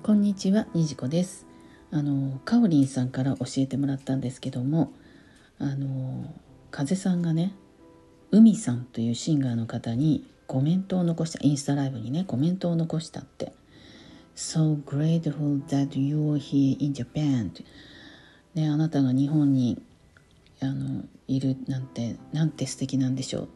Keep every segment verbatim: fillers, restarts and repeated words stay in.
こんにちは、にじこです。あのかおりんさんから教えてもらったんですけども、あの風さんがね、海さんというシンガーの方にコメントを残した、インスタライブにねコメントを残したって。 So grateful that you're here in Japan ね、あなたが日本にあのいるなんてなんて素敵なんでしょうって、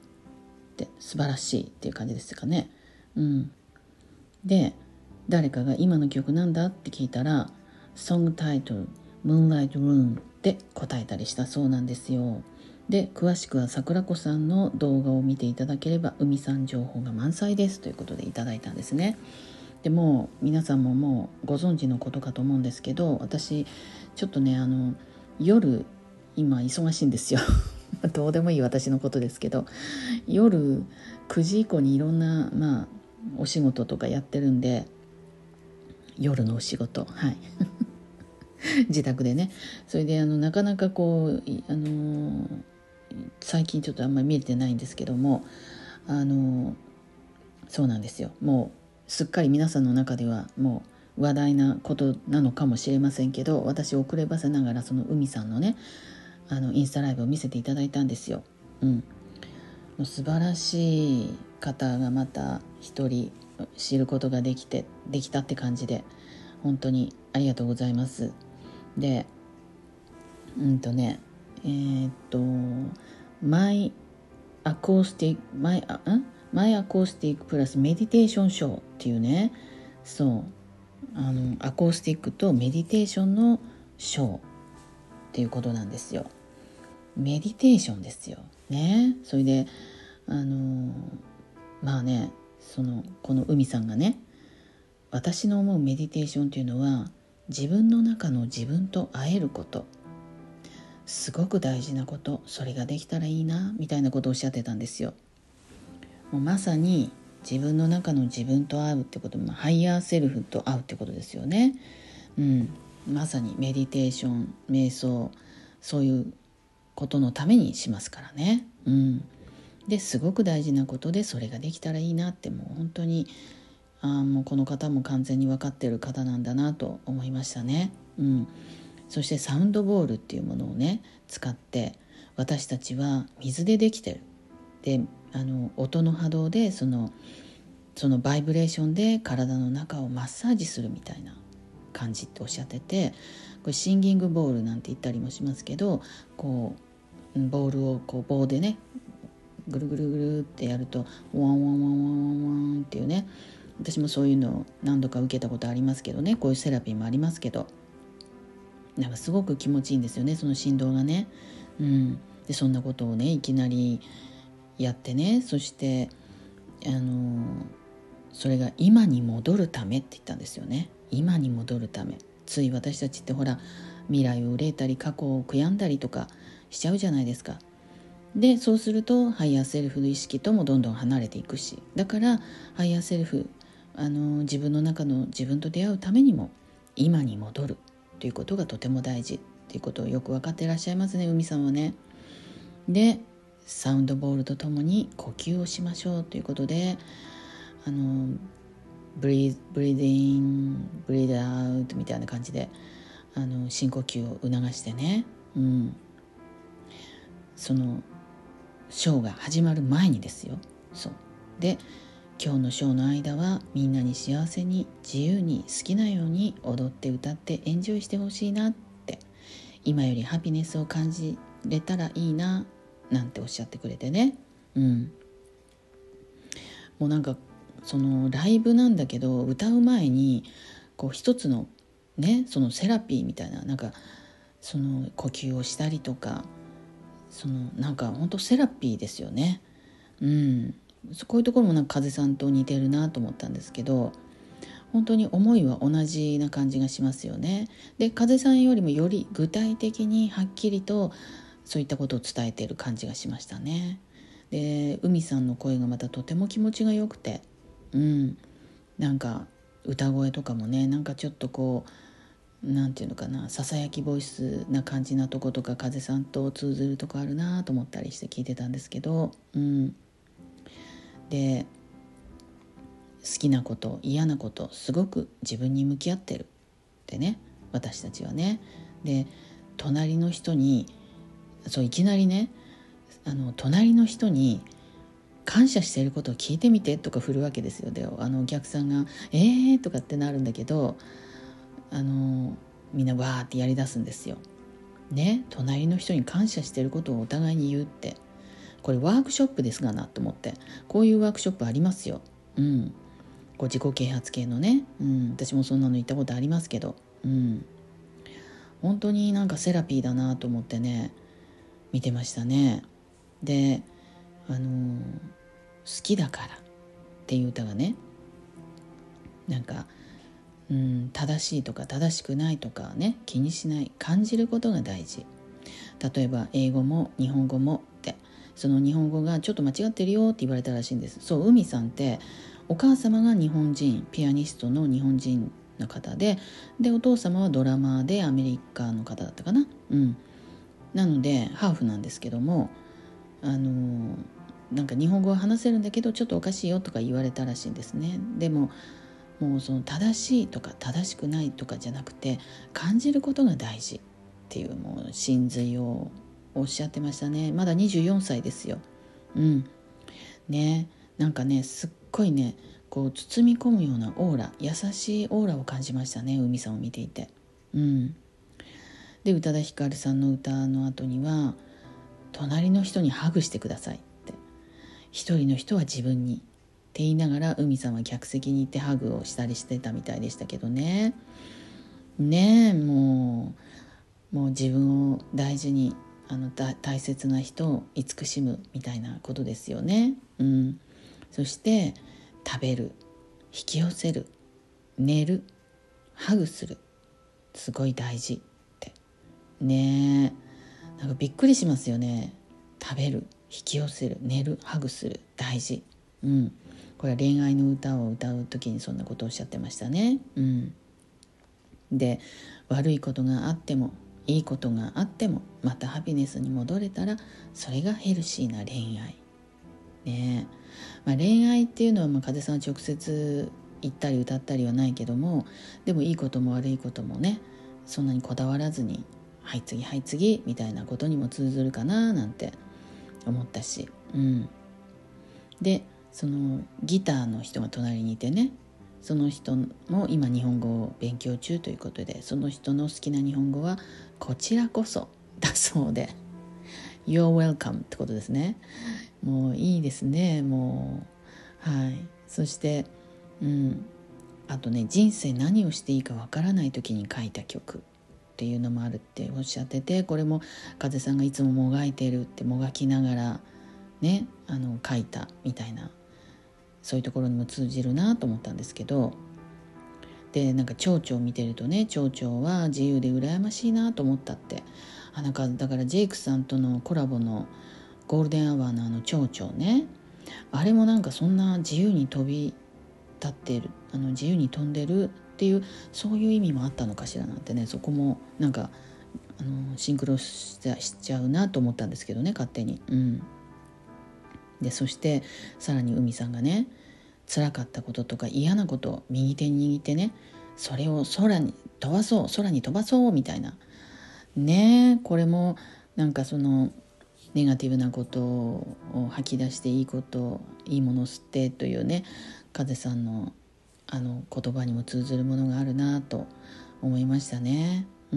素晴らしいっていう感じですかね。うんで、誰かが今の曲なんだって聞いたら、ソングタイトル Moonlight Room で答えたりしたそうなんですよ。で、詳しくは桜子さんの動画を見ていただければ海さん情報が満載ですということでいただいたんですね。でも皆さんももうご存知のことかと思うんですけど、私ちょっとねあの夜今忙しいんですよどうでもいい私のことですけど、夜くじ以降にいろんなまあお仕事とかやってるんで、夜のお仕事、はい自宅でね。それであのなかなかこうあの最近ちょっとあんまり見れてないんですけども、あのそうなんですよ。もうすっかり皆さんの中ではもう話題なことなのかもしれませんけど、私遅ればせながらその海さんのねあのインスタライブを見せていただいたんですよ。うん、もう素晴らしい方がまた一人知ることができてできたって感じで、本当にありがとうございます。で、うんとねえー、っとマイアコースティックマイあんマイアコースティックプラスメディテーションショーっていうね、そうあのアコースティックとメディテーションのショーっていうことなんですよ。メディテーションですよね。それであのまあね、そのこの海さんがね、私の思うメディテーションというのは自分の中の自分と会えること、すごく大事なこと、それができたらいいなみたいなことをおっしゃってたんですよ。もうまさに自分の中の自分と会うってことも、ハイヤーセルフと会うってことですよね。うん、まさにメディテーション、瞑想、そういうことのためにしますからね。うん、ですごく大事なことで、それができたらいいなって、もう本当にあもうこの方も完全に分かっている方なんだなと思いましたね。うん、そしてサウンドボールっていうものをね使って、私たちは水でできてる。であの音の波動でそのそのバイブレーションで体の中をマッサージするみたいな感じっておっしゃってて、これシンギングボールなんて言ったりもしますけど、こうボールをこう棒でねぐるぐるぐるってやるとワンワンワンワンワンワンっていうね、私もそういうのを何度か受けたことありますけどね、こういうセラピーもありますけど、なんかすごく気持ちいいんですよね、その振動がね。うん、でそんなことをねいきなりやってね、そしてあのそれが今に戻るためって言ったんですよね。今に戻るため。つい私たちってほら未来を憂えたり過去を悔やんだりとかしちゃうじゃないですか。でそうするとハイヤーセルフの意識ともどんどん離れていくし、だからハイヤーセルフあの自分の中の自分と出会うためにも今に戻るということがとても大事ということをよく分かっていらっしゃいますね、海さんはね。でサウンドボールとともに呼吸をしましょうということで、あのブリブリーデインブリードアウトみたいな感じであの深呼吸を促してね、うん、そのショーが始まる前にですよ。そうで今日のショーの間はみんなに幸せに自由に好きなように踊って歌ってエンジョイしてほしいなって、今よりハピネスを感じれたらいいななんておっしゃってくれてね。うん、もうなんかそのライブなんだけど、歌う前にこう一つのねそのセラピーみたいな、なんかその呼吸をしたりとか、そのなんか本当セラピーですよね。うん、こういうところもなんか風さんと似てるなと思ったんですけど、本当に思いは同じな感じがしますよね。で風さんよりもより具体的にはっきりとそういったことを伝えている感じがしましたね。で海さんの声がまたとても気持ちがよくて、うん、なんか歌声とかもね、なんかちょっとこうなんていうのかな、ささやきボイスな感じなとことか風さんと通ずるとこあるなと思ったりして聞いてたんですけど、うん、で好きなこと、嫌なこと、すごく自分に向き合ってるってね、私たちはね。で、隣の人にそういきなりね、あの隣の人に感謝していることを聞いてみてとか振るわけですよ。で、あのお客さんがえーとかってなるんだけど、あのみんなわーってやりだすんですよ。ね、隣の人に感謝していることをお互いに言うって、これワークショップですがなと思って、こういうワークショップありますよ。うん。こう自己啓発系のね、うん、私もそんなの行ったことありますけど、うん、本当になんかセラピーだなと思ってね、見てましたね。で、あのー、好きだからっていう歌がね、なんか、うん、正しいとか正しくないとかね、気にしない、感じることが大事。例えば英語も日本語もって、その日本語がちょっと間違ってるよって言われたらしいんです。そう、海さんってお母様が日本人、ピアニストの日本人の方で、でお父様はドラマーでアメリカの方だったかな。うん。なのでハーフなんですけども、あのー、なんか日本語は話せるんだけどちょっとおかしいよとか言われたらしいんですね。でももうその正しいとか正しくないとかじゃなくて、感じることが大事っていう、もう真髄をおっしゃってましたね。まだにじゅうよんさいですよ。うんね、なんかね、すっごいね、こう包み込むようなオーラ、優しいオーラを感じましたね、海さんを見ていて。うんで、宇多田ヒカルさんの歌の後には、隣の人にハグしてくださいって、一人の人は自分にって言いながら、海さんは客席に行ってハグをしたりしてたみたいでしたけどね。ねえ、もうもう自分を大事に、あの大切な人を慈しむみたいなことですよね。うん、そして食べる、引き寄せる、寝る、ハグする、すごい大事ってねえ、なんかびっくりしますよね。食べる、引き寄せる、寝る、ハグする、大事。うん、これは恋愛の歌を歌う時にそんなことをおっしゃってましたね。うん、で、悪いことがあってもいいことがあってもまたハピネスに戻れたら、それがヘルシーな恋愛ね。まあ、恋愛っていうのは、まあ、風さんは直接言ったり歌ったりはないけども、でもいいことも悪いこともね、そんなにこだわらずに、はい次はい次みたいなことにも通ずるかななんて思ったし、うん、でそのギターの人が隣にいてね、その人も今日本語を勉強中ということで、その人の好きな日本語はこちらこそだそうで、 You're welcome ってことですね。もういいですね。もうはい。そしてうんあとね、人生何をしていいかわからない時に書いた曲っていうのもあるっておっしゃってて、これも風さんがいつももがいているって、もがきながらね、あの書いたみたいな、そういうところにも通じるなと思ったんですけど、でなんか蝶々を見てるとね、蝶々は自由で羨ましいなと思ったって、あなんかだからジェイクさんとのコラボのゴールデンアワーのあの蝶々ね、あれもなんかそんな自由に飛び立っている、あの自由に飛んでるっていう、そういう意味もあったのかしらなんてね、そこもなんかあのシンクロしちゃしちゃうなと思ったんですけどね、勝手に。うんでそしてさらに海さんがね、辛かったこととか嫌なことを右手に握ってね、それを空に飛ばそう、空に飛ばそうみたいなね。これもなんかそのネガティブなことを吐き出して、いいこといいものを吸ってというね、風さんのあの言葉にも通ずるものがあるなと思いましたね。うん、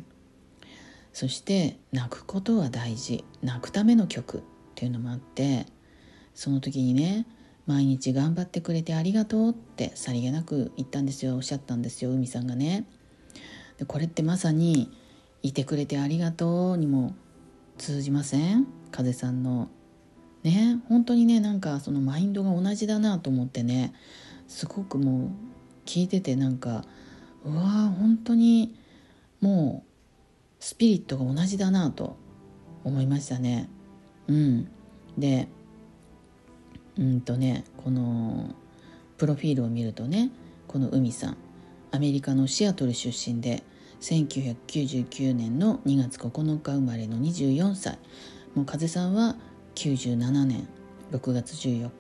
そして泣くことは大事、泣くための曲っていうのもあって、その時にね、毎日頑張ってくれてありがとうってさりげなく言ったんですよ、おっしゃったんですよ、海さんがね。でこれってまさにいてくれてありがとうにも通じません？風さんのね、本当にね、なんかそのマインドが同じだなと思ってね、すごくもう聞いててなんか、うわー本当にもうスピリットが同じだなと思いましたね。うんでうんとねこのプロフィールを見るとね、この海さんアメリカのシアトル出身で、せんきゅうひゃくきゅうじゅうきゅうねんのにがつここのか生まれのにじゅうよんさい。もう風さんはきゅうじゅうななねんろくがつじゅうよっか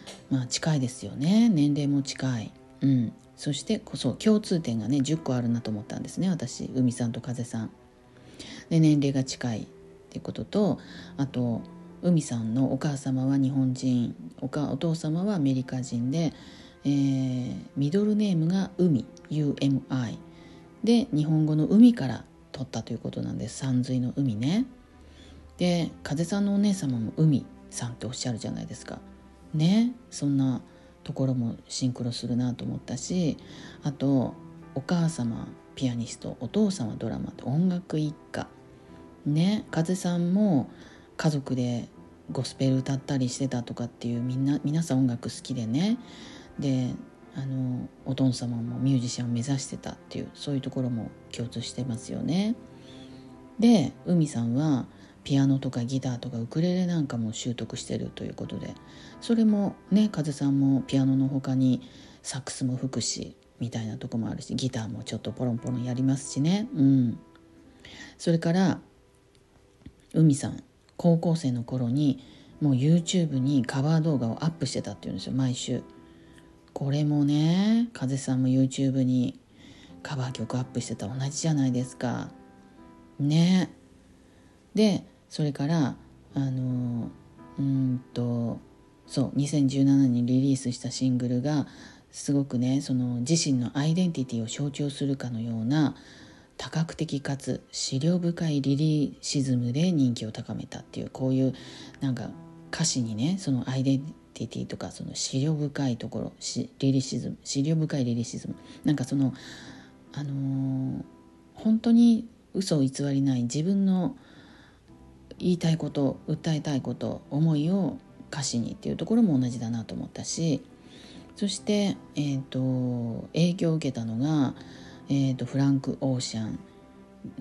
まあ近いですよね。年齢も近い。うん。そしてこそ共通点がねじゅっこあるなと思ったんですね、私。海さんと風さんで、年齢が近いっていうことと、あと海さんのお母様は日本人、おかお父様はアメリカ人で、えーミドルネームが海 ユーエムアイ で、日本語の海から取ったということなんです。山水の海ね。で、風さんのお姉様も海さんっておっしゃるじゃないですかね。そんなところもシンクロするなと思ったし、あとお母様ピアニスト、お父様ドラマと音楽一家ね。風さんも家族でゴスペル歌ったりしてたとかっていう、みんな皆さん音楽好きでね。で、あのお父様もミュージシャンを目指してたっていう、そういうところも共通してますよね。で、海さんはピアノとかギターとかウクレレなんかも習得してるということで、それもね、風さんもピアノの他にサックスも吹くしみたいなとこもあるし、ギターもちょっとポロンポロンやりますしね。うん。それから海さん、高校生の頃にもう YouTube にカバー動画をアップしてたっていうんですよ、毎週。これもね、風さんも YouTube にカバー曲アップしてた、同じじゃないですかね。で、それからあのうんとそうにせんじゅうななねんにリリースしたシングルがすごくね、その自身のアイデンティティを象徴するかのような多角的かつ思慮深いリリシズムで人気を高めたっていう、こういうなんか歌詞にね、そのアイデンティティとかその思慮深いところ、リリシズム、思慮深いリリシズム、なんかそのあのー本当に嘘を偽りない自分の言いたいこと、訴えたいこと、思いを歌詞にっていうところも同じだなと思ったし、そして、えー、と影響を受けたのが、えー、とフランク・オーシャン、うん、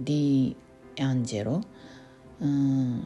ディ・アンジェロ、うん、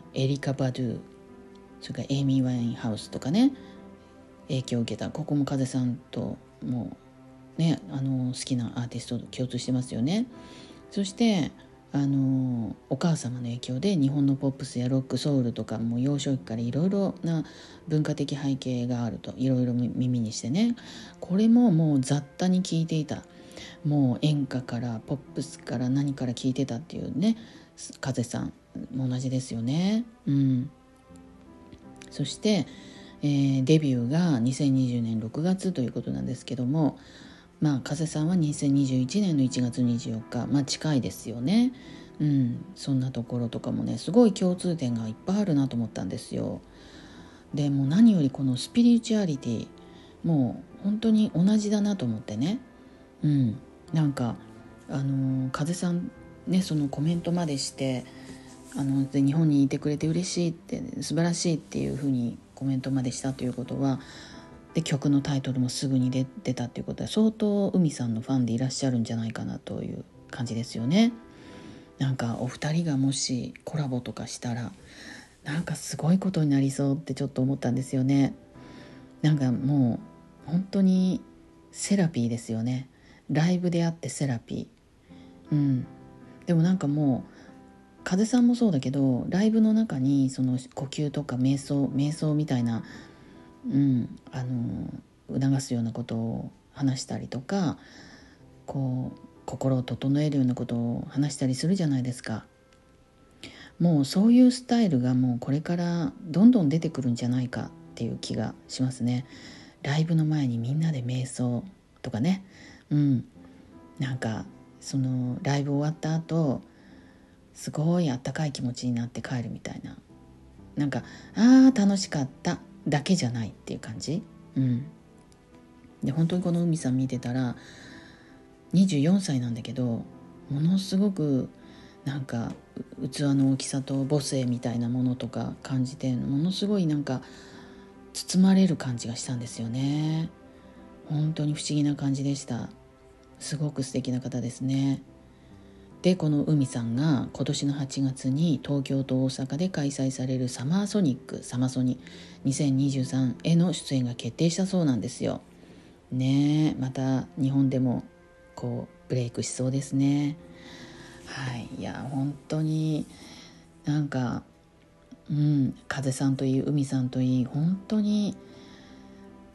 エリカ・バドゥ、それからエイミー・ワインハウスとかね、影響を受けた。ここも風さんともね、あの好きなアーティストと共通してますよね。そしてあのお母様の影響で日本のポップスやロック、ソウルとかも幼少期からいろいろな文化的背景があると、いろいろ耳にしてね、これももう雑多に聞いていた、もう演歌からポップスから何から聞いてたっていうね、風さんも同じですよね。うん。そして、えーデビューがにせんにじゅうねんろくがつということなんですけども、まあ風さんはにせんにじゅういちねんのいちがつにじゅうよっか、まあ近いですよね。うん、そんなところとかもね、すごい共通点がいっぱいあるなと思ったんですよ。でもう何よりこのスピリチュアリティ、もう本当に同じだなと思ってね。うん、なんかあのー風さんね、そのコメントまでして、あので日本にいてくれて嬉しいって、素晴らしいっていうふうにコメントまでしたということは、で曲のタイトルもすぐに出出たっていうことは、相当海さんのファンでいらっしゃるんじゃないかなという感じですよね。なんかお二人がもしコラボとかしたら、なんかすごいことになりそうってちょっと思ったんですよね。なんかもう本当にセラピーですよね。ライブであってセラピー。うん。でもなんかもう風さんもそうだけど、ライブの中にその呼吸とか瞑想瞑想みたいな、うん、あの促すようなことを話したりとか、こう心を整えるようなことを話したりするじゃないですか。もうそういうスタイルがもうこれからどんどん出てくるんじゃないかっていう気がしますね。ライブの前にみんなで瞑想とかね、うん、なんかそのライブ終わった後すごいあったかい気持ちになって帰るみたいな、なんかあー楽しかっただけじゃないっていう感じ。うん。で本当にこの海さん見てたら、にじゅうよんさいなんだけど、ものすごくなんか器の大きさと母性みたいなものとか感じて、ものすごいなんか包まれる感じがしたんですよね。本当に不思議な感じでした。すごく素敵な方ですね。でこの海さんが今年のはちがつに東京と大阪で開催されるサマーソニックサマソニにせんにじゅうさんへの出演が決定したそうなんですよね。えまた日本でもこうブレイクしそうですね。はい、いや本当になんか、うん、風さんといい海さんといい、本当に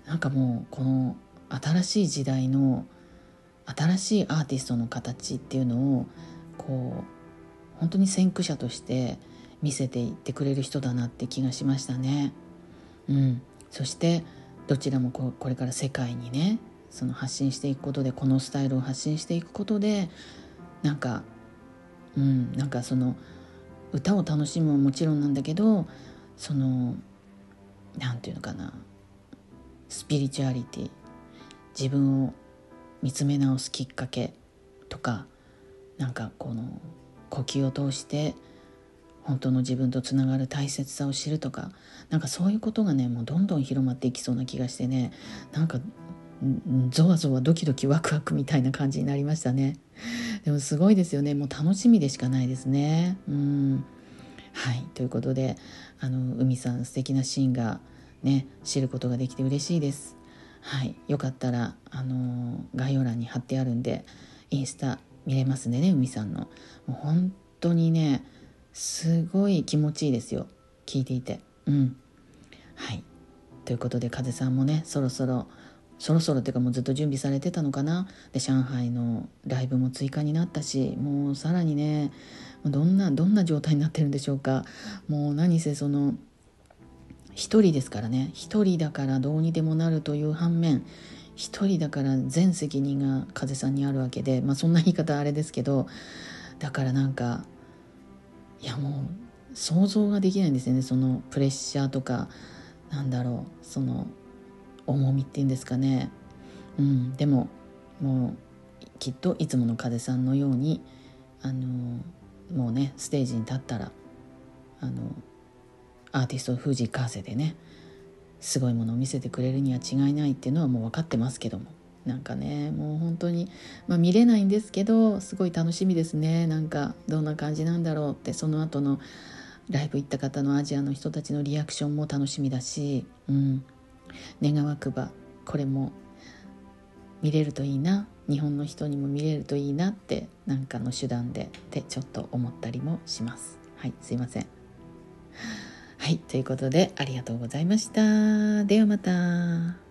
なんかもうこの新しい時代の新しいアーティストの形っていうのをこう本当に先駆者として見せていってくれる人だなって気がしましたね。うん、そしてどちらもここれから世界にねその発信していくことで、このスタイルを発信していくことでなんか、うん、なんかその歌を楽しむももちろんなんだけど、そのなんていうのかな、スピリチュアリティ、自分を見つめ直すきっかけとか、なんかこの呼吸を通して本当の自分とつながる大切さを知るとか、なんかそういうことがねもうどんどん広まっていきそうな気がしてね、なんかゾワゾワドキドキワクワクみたいな感じになりましたね。でもすごいですよね。もう楽しみでしかないですね。うんはい、ということであの海さん素敵なシーンがね知ることができて嬉しいです。はい、よかったらあの概要欄に貼ってあるんでインスタ見れますね、海さんの。もう本当にねすごい気持ちいいですよ、聞いていて。うんはいということで風さんもねそろそろそろそろっていうかもうずっと準備されてたのかな。で上海のライブも追加になったし、もうさらにねどんなどんな状態になってるんでしょうか。もう何せその一人ですからね、一人だからどうにでもなるという反面、一人だから全責任が風さんにあるわけで、まあそんな言い方あれですけど、だからなんかいやもう想像ができないんですよね、そのプレッシャーとか、なんだろうその重みっていうんですかね。うん、でももうきっといつもの風さんのようにあのもうねステージに立ったらあのアーティスト富士風でねすごいものを見せてくれるには違いないっていうのはもう分かってますけども、なんかねもう本当に、まあ、見れないんですけどすごい楽しみですね。なんかどんな感じなんだろうって、その後のライブ行った方のアジアの人たちのリアクションも楽しみだし、うん、願わくばこれも見れるといいな、日本の人にも見れるといいなってなんかの手段でってちょっと思ったりもします。はい、すいません。はい、ということでありがとうございました。ではまた。